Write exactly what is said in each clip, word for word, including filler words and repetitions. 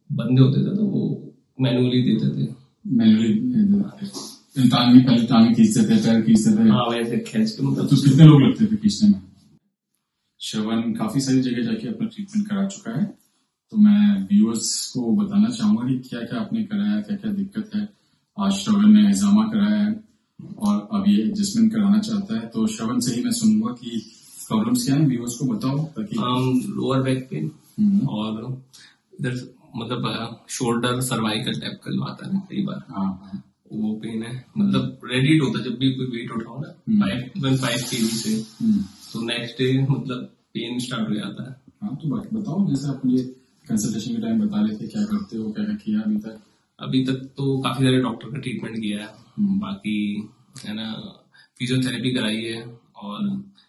बंदे होते थे तो वो मैनुअली देते थे। मैनुअली टांगे पहले टांगे खींचते थे, पैर खींचते थे। हाँ वैसे खींच के मतलब। तो कितने लोग लगते थे खींचने में? श्रवण काफी सारी जगह जाके अपना ट्रीटमेंट करा चुका है, तो मैं व्यूअर्स को बताना चाहूंगा कि क्या क्या आपने कराया, क्या क्या दिक्कत है। आज श्रवण ने हिजामा कराया है और अब ये एडजस्टमेंट कराना चाहता है, तो श्रवण से ही मैं सुनूंगा कि प्रॉब्लम्स क्या है, व्यूअर्स को बताओ ताकि। लोअर बैक पेन और इधर मतलब शोल्डर सर्वाइकल टाइप का जो आता है ना कई बार, हाँ वो पेन है। मतलब रेडिट होता है जब भी कोई वेट उठाओ ना फाइव वन फाइव के जी से, तो नेक्स्ट डे मतलब पेन स्टार्ट हो जाता है। हाँ तो बाकी बताओ, जैसे आप मुझे कंसल्टेशन के टाइम बता रहे थे क्या करते हो, क्या क्या किया अभी तक? अभी तक तो काफी सारे डॉक्टर का ट्रीटमेंट किया है, बाकी है ना फिजियोथेरेपी कराई है और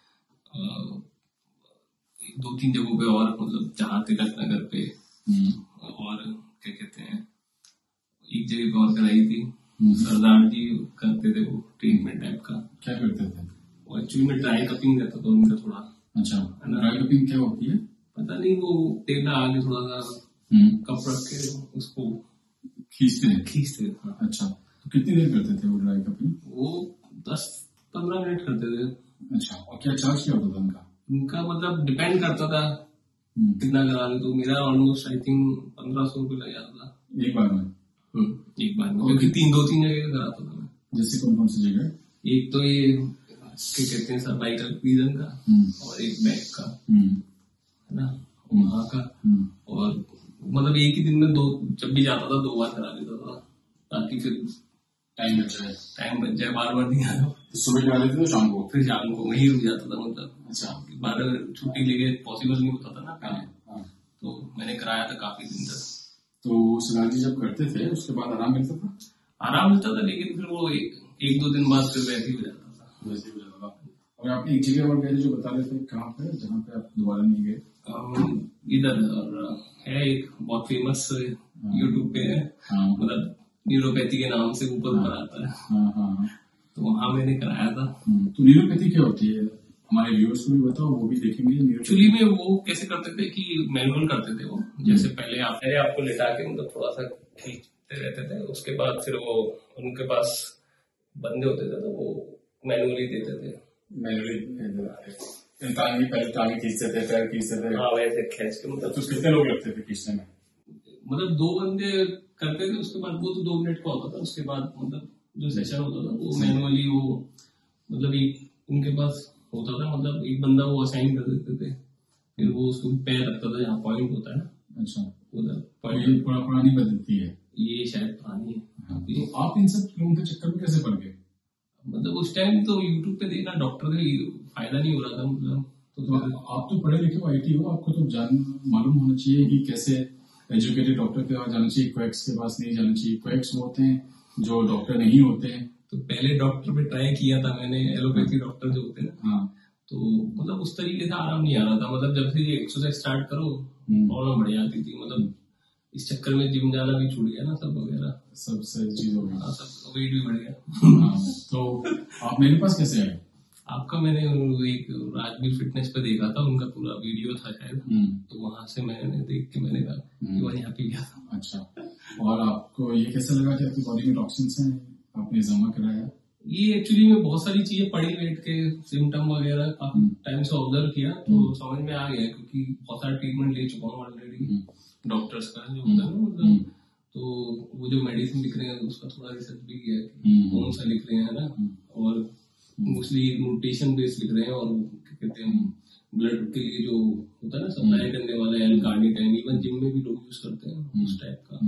दो तीन जगहों पे और मतलब जहाँ तिलक नगर पे और क्या कहते हैं एक जगह पे और कराई थी। सरदार जी करते थे वो ट्रीटमेंट टाइप का। क्या करते थे वो? एक्चुअली में ड्राई कपिंग रहता था उनका थोड़ा। अच्छा, ड्राई कपिंग क्या होती है? पता नहीं, वो तेल आगे थोड़ा सा कप रख के उसको खींचते हैं खींचते थे। हाँ। अच्छा, तो कितनी देर करते थे वो ड्राई कपिंग? वो दस पंद्रह मिनट करते थे। अच्छा, और क्या चार्ज क्या होता था उनका? उनका मतलब डिपेंड करता था कितना करा ले, तो मेरा ऑलमोस्ट आई थिंक पंद्रह सौ रुपये लग जाता था एक बार में। एक बार में क्योंकि तीन दो तीन जगह कराता था मैं। जैसे कौन कौन सी जगह? एक तो ये क्या कहते हैं सर्वाइकल रीजन का और एक बैक का है ना वहाँ का, और मतलब एक ही दिन में दो, जब भी जाता था दो बार करा लेता था ताकि फिर टाइम बच जाए टाइम बच जाए बार बार नहीं आना। तो सुबह करा लेते थे शाम को? फिर शाम को वही रुक जाता था मतलब। अच्छा, बारह छुट्टी लेके पॉसिबल नहीं होता था ना पहले। हाँ। तो मैंने कराया था काफी दिन तक। तो सरदार जी जब करते थे उसके बाद आराम मिलता था? आराम मिलता था, लेकिन फिर वो एक, एक दो दिन बाद फिर वैसे ही हो जाता था। वैसे ही हो जाता था। और आप एक जगह और गए जो बता रहे थे, कहाँ पे जहाँ पे आप दोबारा नहीं गए? इधर है एक बहुत फेमस यूट्यूब पे है, मतलब न्यूरोपैथी के नाम से ऊपर ऊपर आता है। हाँ, हाँ, तो वहाँ मैंने कराया था। तो न्यूरोपैथी क्या होती है, हमारे व्यूअर्स को भी बताओ, वो भी देखेंगे। एक्चुअली में वो कैसे करते थे कि मैनुअल करते थे वो, जैसे पहले आप पहले आपको लेटा के मतलब थोड़ा सा खींचते रहते थे, उसके बाद फिर वो उनके पास बंदे होते थे तो वो मैनुअली देते थे। मैनुअली टांगे पहले टांगे खींचते थे, पैर खींचते थे। हाँ वैसे खींच के मतलब। तो कितने लोग लगते थे खींचने में? मतलब दो बंदे करते थे, उसके बाद वो तो दो मिनट का होता था, उसके बाद मतलब जो सेशन होता था वो मैनुअली वो मतलब एक उनके पास होता था, मतलब एक बंदा वो असाइन कर देते थे, फिर वो उसको पैर रखता था जहाँ पॉइंट होता है ना। अच्छा, उधर ये पुरानी पद्धति है, ये शायद पुरानी है। हाँ, तो आप इन सब लोगों के चक्कर में कैसे पड़ गए? मतलब उस टाइम तो यूट्यूब पे देखना डॉक्टर का फायदा नहीं हो रहा था मतलब। तो, तो आप तो पढ़े लिखे आईटी हो, आपको तो जान मालूम होना चाहिए कि कैसे एजुकेटेड डॉक्टर के पास जाना चाहिए, क्वैक्स के पास नहीं जाना चाहिए। क्वैक्स होते हैं जो डॉक्टर नहीं होते हैं। तो पहले डॉक्टर पे ट्राई किया था मैंने, एलोपैथी डॉक्टर जो होते हैं ना। हाँ, तो मतलब उस तरीके से आराम नहीं आ रहा था, मतलब जब से ये एक्सरसाइज स्टार्ट करो प्रॉब्लम बढ़ जाती थी। मतलब इस चक्कर में जिम जाना भी छूट गया ना, सब वगैरह सब सारी चीज हो गई। हाँ, सब वेट भी बढ़ गया। तो आप मेरे पास कैसे आए? आपका मैंने एक राजवीर फिटनेस पे देखा था, उनका पूरा वीडियो था शायद, तो वहां से मैंने देख के मैंने कहा कि वही यहाँ पे गया था। अच्छा, और आपको ये कैसा लगा कि आपकी बॉडी में टॉक्सिन्स हैं, आपने जमा कराया? ये एक्चुअली में बहुत सारी चीजें पड़ी, वेट के सिम्टम वगैरह काफी टाइम से ऑब्जर्व किया तो समझ में आ गया, क्योंकि बहुत सारा ट्रीटमेंट ले चुका हूँ ऑलरेडी डॉक्टर्स का जो होता है ना, मतलब तो वो जो मेडिसिन लिख रहे हैं उसका थोड़ा रिसर्च भी किया है कौन सा लिख रहे हैं ना, और मोस्टली न्यूट्रिशन बेस्ड लिख रहे हैं, और क्या कहते हैं ब्लड के लिए जो होता है ना सप्लाई करने वाला एल कार्निटाइन, इवन जिम में भी लोग यूज करते हैं उस टाइप का।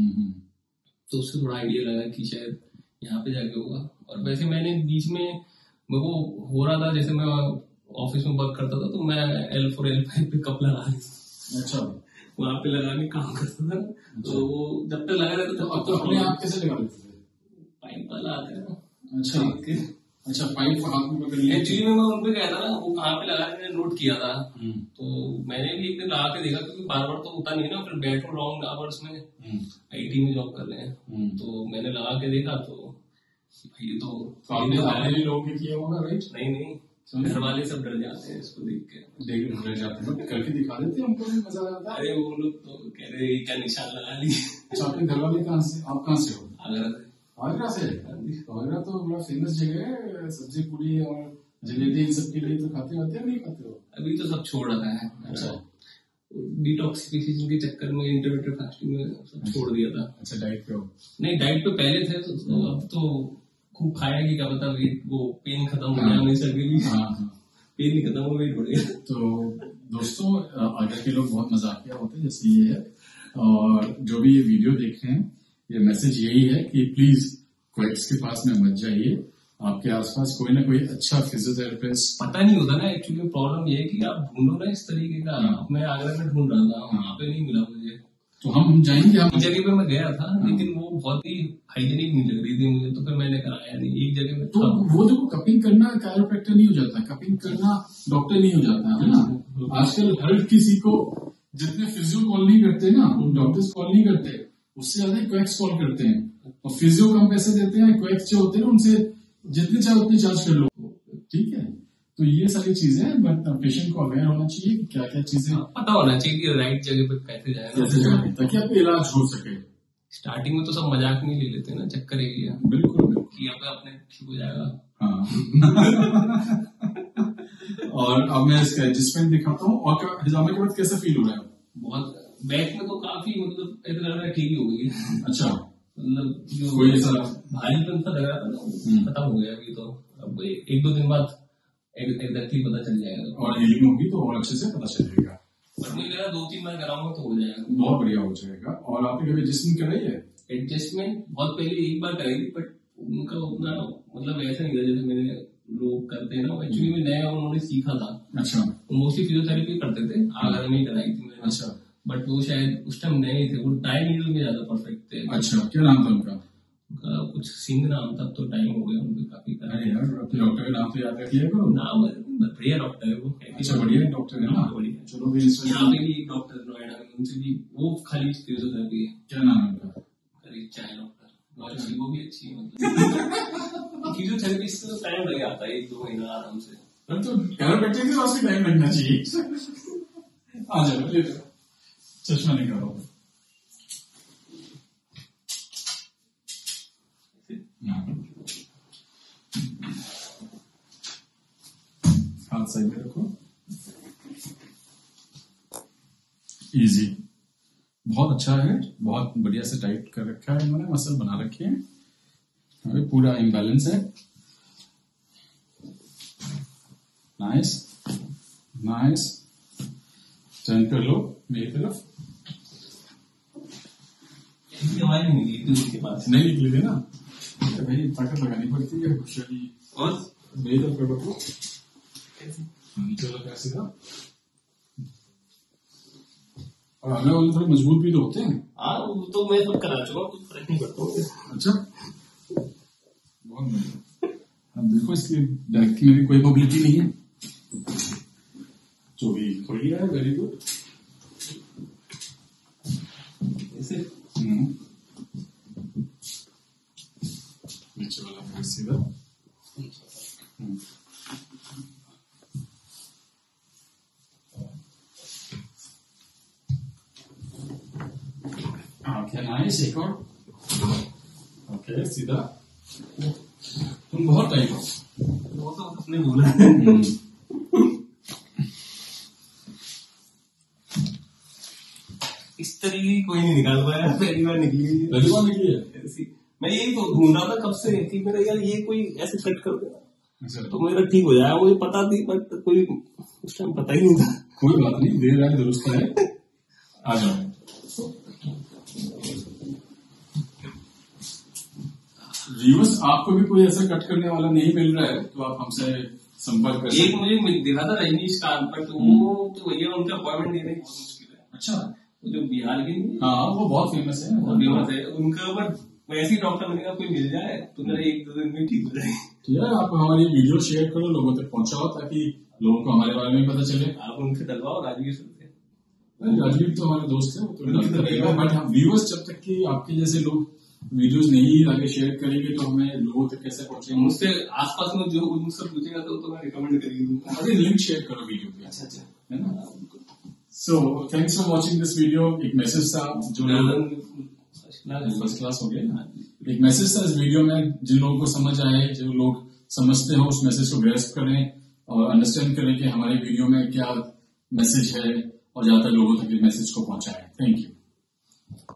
तो उससे थोड़ा आइडिया लगा कि शायद यहाँ पे जाके होगा। और वैसे मैंने बीच में मेरे को हो रहा था, जैसे मैं ऑफिस में वर्क करता था तो मैं एल फोर एल फाइव पे कप लगा रही थी। अच्छा, वहां पे लगा के काम करता था। अच्छा। तो वो जब तक लगा रहता था तो अपने आप कैसे लगा लेते थे? पाइप वाला आता है ना। अच्छा अच्छा, पाइप हाथ में पकड़ लिया। एक्चुअली में मैं उन पे गया था ना, वो कहाँ पे लगा मैंने नोट किया था, तो मैंने भी एक दिन लगा के देखा, क्योंकि बार बार तो होता नहीं ना, फिर बैठो लॉन्ग आवर्स में आईटी में जॉब कर रहे हैं, तो मैंने लगा के देखा तो ये तो आपने लोगों ने किया होगा, राइट? नहीं नहीं, घर वाले सब डर जाते हैं इसको देख के। देख रह जाते हैं, करके दिखा देते हैं, हमको भी मजा आता है। अरे वो लोग तो कह रहे हैं क्या निशान लगा लिए। अच्छा, आपके घर वाले कहाँ से, आप कहाँ से हो? आगरा से। आगरा से? आगरा तो बड़ा फेमस जगह है, सब्जी पूरी और जलेबी इन सब के लिए तो खाते होते हैं, नहीं खाते हो? अभी तो सब छोड़ रखा है। अच्छा, डिटॉक्सिफिकेशन के चक्कर में इंटरमिटेंट फास्टिंग में सब छोड़ दिया था। अच्छा, डाइट पे हो? नहीं, डाइट पे पहले थे तो, तो अब तो खूब खाया कि क्या पता वो पेन खत्म हो गया हमेशा के लिए। हाँ हाँ, पेन नहीं खत्म हो, वेट बढ़ गया। तो दोस्तों, आगरा के लोग बहुत मजाकिया होते हैं, जैसे ये है। और जो भी ये वीडियो देख रहे हैं, ये मैसेज यही है कि प्लीज क्वेक्स के पास में मत जाइए। आपके आसपास कोई ना कोई अच्छा फिजियोथेरेपिस्ट, पता नहीं होता ना, एक्चुअली प्रॉब्लम ये है कि आप ढूंढो ना इस तरीके का। मैं आगरा में ढूंढ रहा था, वहाँ पे नहीं मिला मुझे। तो हम जाएंगे। हम जगह पे मैं गया था, लेकिन वो बहुत ही हाइजीनिक नहीं लग रही थी मुझे, तो फिर मैंने कराया नहीं। एक जगह में तो वो देखो, कपिंग करना कायरोप्रैक्टर नहीं हो जाता, कपिंग करना डॉक्टर नहीं हो जाता है ना। आजकल हर किसी को, जितने फिजियो कॉल नहीं करते ना, डॉक्टर्स कॉल नहीं करते, उससे ज्यादा क्वेक्स कॉल करते हैं। और फिजियो कम पैसे देते हैं, क्वेक्स जो होते हैं उनसे जितने चाहे उतने चार्ज कर लो, ठीक है। तो ये सारी चीजें, बट पेशेंट को अवेयर होना चाहिए कि क्या क्या चीजें, पता होना चाहिए कि राइट जगह पे कैसे जाए, कैसे जाए, ताकि आपका इलाज हो सके। स्टार्टिंग में तो सब मजाक में ले लेते हैं ना, चक्कर एक ही है। बिल्कुल बिल्कुल, कि यहाँ पे अपने ठीक हो जाएगा। हाँ। और अब मैं इसका एडजस्टमेंट दिखाता हूँ। और हिजामे के बाद कैसा फील हो रहा है? बहुत बैक में तो काफी, मतलब ऐसा लग रहा है ठीक ही हो गई है। अच्छा, मतलब जो कोई ऐसा भारीपन सा लग रहा था ना, खत्म हो गया अभी तो। अब एक दो दिन बाद एग्जैक्टली पता चल जाएगा, और हीलिंग होगी तो और अच्छे से पता चलेगा। बट मुझे लगा दो तीन बार कराऊंगा तो हो जाएगा, बहुत बढ़िया हो जाएगा। और आपने कभी एडजस्टमेंट कराई है? एडजस्टमेंट बहुत पहले एक बार कराई थी, बट उनका उतना मतलब ऐसा नहीं था जैसे मेरे लोग करते हैं ना। एक्चुअली में नया उन्होंने सीखा था। अच्छा, मोस्टली फिजियोथेरेपी करते थे, आगरा में ही कराई थी मैंने। अच्छा, बट वो शायद उस टाइम नए थे, वो डाई नीडल में ज्यादा परफेक्ट थे। अच्छा, क्या नाम था उनका? उनका कुछ सिंह नाम था, तो टाइम हो गया उनको काफी। अरे यार, अपने डॉक्टर का नाम तो याद रखिए करो। नाम बढ़िया डॉक्टर है वो। अच्छा, बढ़िया डॉक्टर है ना। बढ़िया। चलो भी यहाँ पे भी डॉक्टर नोएडा में, उनसे भी वो खाली फिजियोथेरेपी है। क्या नाम है उनका? चाय डॉक्टर, अच्छी, वो भी अच्छी है। मतलब फिजियोथेरेपी से तो टाइम लग जाता है, एक दो महीना आराम से। तो कैरोप्रैक्टिक के पास भी टाइम लगना चाहिए। आ जाओ, ले लो, चश्मा निकालो। हाथ साइड में रखो, इजी, बहुत अच्छा है, बहुत बढ़िया से टाइट कर रखा है इन्होंने, मसल बना रखे हैं, अभी पूरा इम्बैलेंस है। नाइस नाइस, टर्न कर लो मेरी तरफ। हमारी नहीं निकली उनके पास, नहीं निकली थी ना भाई, ताकत लगानी पड़ती है शरीर। और मेरी तरफ कर रखो, चलो कैसे था। और अगले वाले थोड़े मजबूत भी तो होते हैं। हाँ, वो तो मैं सब करा चुका, कुछ फर्क नहीं पड़ता। अच्छा, बहुत बढ़िया। अब देखो, इसकी बैक में भी कोई मोबिलिटी नहीं है, जो भी बढ़िया है, वेरी गुड। ऐसे नीचे वाला सीधा। ओके, नाइस, एक और। ओके, सीधा। तुम बहुत टाइट हो, वो तो अपने बोला। इस तरीके कोई नहीं निकाल पाया, पहली बार निकली है। पहली बार निकली है। मैं यही तो ढूंढ रहा था कब से कि मेरा यार ये कोई ऐसे कट कर देगा तो मेरा ठीक हो जाएगा। मुझे पता थी, बट कोई उस टाइम पता ही नहीं था। कोई बात नहीं, देर रात दुरुस्त है। आ जाओ। व्यूअर्स, आपको भी कोई ऐसा कट करने वाला नहीं मिल रहा है तो आप हमसे संपर्क कर सकते हैं। एक मुझे दिखा था रजनीश कांत, बट वो तो भैया उनका अपॉइंटमेंट देना बहुत मुश्किल है। अच्छा, जो बिहार के, हाँ वो बहुत फेमस है, बहुत फेमस है उनका, बट वैसे ही डॉक्टर बनेगा कोई मिल जाए तो मेरा एक दो दिन में ठीक हो जाए। ठीक है, आप हमारी वीडियो शेयर करो, लोगों तक पहुंचाओ, ताकि लोगों को हमारे बारे में पता चले। आप उनसे डलवाओ, राजवीर से। राजवीर तो हमारे दोस्त है, तो बट हम व्यूअर्स जब तक कि आपके जैसे लोग वीडियोस नहीं आगे शेयर करेंगे तो हमें लोगों तक कैसे पहुंचेंगे। मुझसे आसपास में जो मुझसे पूछेगा तो, तो मैं रिकमेंड करेंगे। अरे लिंक शेयर करो वीडियो पे। अच्छा अच्छा। So thanks for watching this video. एक मैसेज था जो लोग फर्स्ट क्लास हो गया, एक मैसेज था इस वीडियो में, जिन लोगों को समझ आए, जो लोग समझते हो उस मैसेज को ग्रेस्प करें और अंडरस्टैंड करें कि हमारे वीडियो में क्या मैसेज है और ज्यादातर लोगों तक इस मैसेज को पहुंचाएं। Thank you.